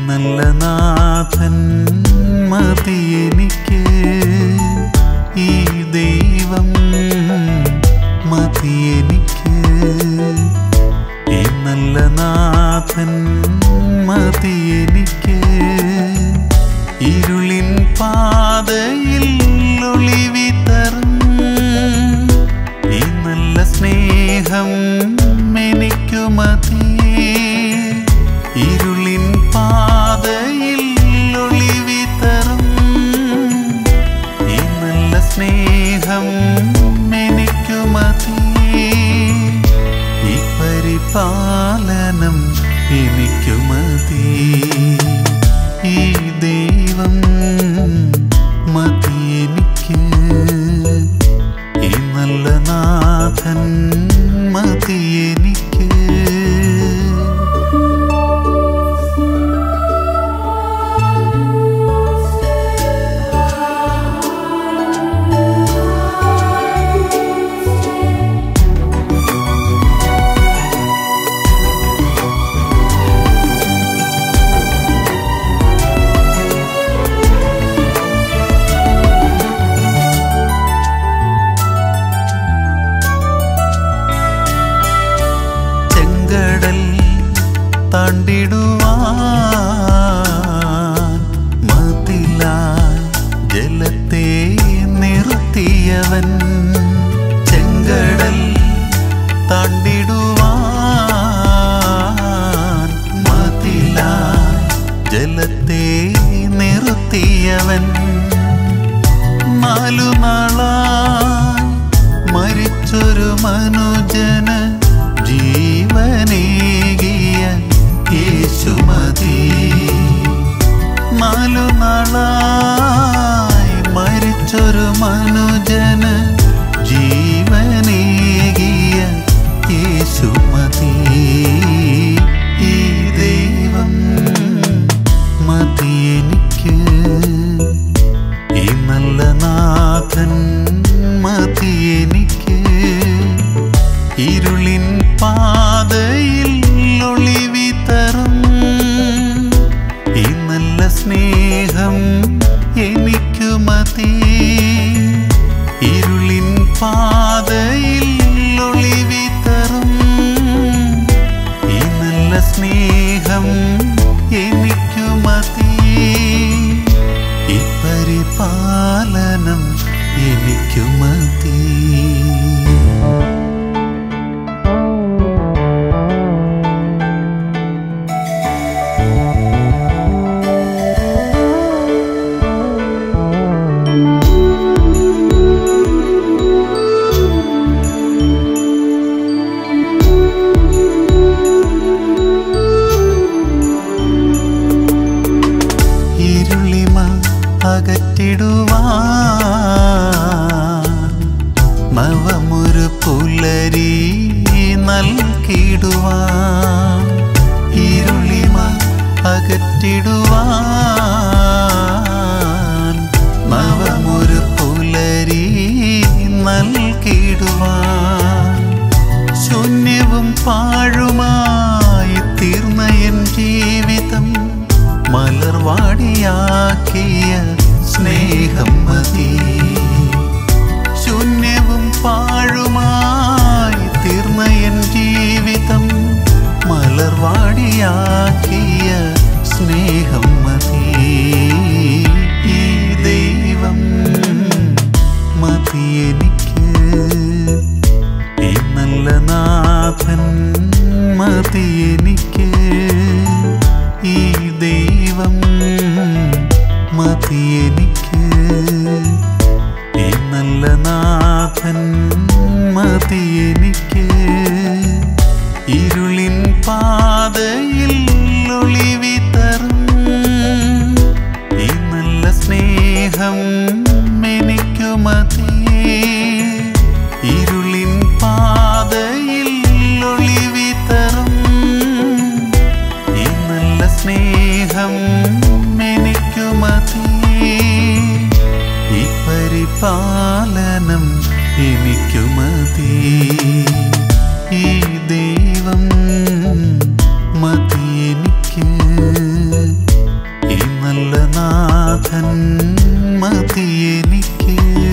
നല്ല നാഥൻ മതി എനിക്ക്, ഈ ദൈവം മതി എനിക്ക്, ഈ നല്ല നാഥൻ മതി എനിക്ക്. ഇരുളിൻ പാതയിൽ ഒളിവിതറും ഈ നല്ല സ്നേഹം എനിക്കു മതി. ഇരുളിൻ പാതയിൽ ഒളിവിതറും ഈ നല്ല സ്നേഹം എനിക്കു മതി. ഈ പരിപാലനം എനിക്കു മതി, ഈ ദൈവം മതി എനിക്ക്, ഈ നല്ല നാഥൻ മതി എനിക്ക്. താണ്ടിടുവാൻ മതിലായി ജലത്തെ നിർത്തിയവൻ, ചെങ്കടൽ താണ്ടിടുവാൻ മതിലായി ജലത്തെ നിർത്തിയവൻ, 4 നാളായി മരിച്ചൊരു മനുജന് ജീവനേകിയ യേശു മതി. 4 നാളായി മരിച്ചൊരു മനുജന് ജീവനേകിയ യേശു മതി. ഈ ദൈവം മതി എനിക്ക്, ഈ നല്ല നാഥൻ മതി എനിക്ക്. ഇരുളിൻ പാതയിൽ ഒളിവിതറും ഈ നല്ല സ്നേഹം എനിക്കു മതി. ഇരുളിൻ പാതയിൽ ഒളിവിതറും ഈ നല്ല സ്നേഹം എനിക്കു മതി. ഈ പരിപാലനം എനിക്കു മതി. അകറ്റിടുവാൻ നവമൊരു പുലരി നൽകിടുവാൻ, ഇരുളിമ അകറ്റിടുവാൻ നവമൊരു പുലരി നൽകിടുവാൻ. ശൂന്യവും പാഴുമായി തീർന്ന എൻ ജീവിതം മലർവാടിയാക്കിയ സ്നേഹം മതി. ശൂന്യവും പാഴുമായി തീർന്ന എൻ ജീവിതം മലർവാടിയാക്കിയ സ്നേഹം മതി. ഈ ദൈവം മതി എനിക്ക്, ഈ നല്ല നാഥൻ മതി എനിക്ക്, ഈ ദൈവം മതി എനിക്ക്, ഈ നല്ല നാഥൻ മതി എനിക്ക്. ഇരുളിൻ പാതയിൽ ഒളിവിതറും ഈ നല്ല സ്നേഹം എനിക്കു മതി. ഇരുളിൻ പാതയിൽ ഒളിവിതറും ഈ നല്ല സ്നേഹം എനിക്കു മതി. ഈ പരിപാലനം എനിക്കു മതി. ഈ ദൈവം മതി എനിക്ക്. എനിക്ക്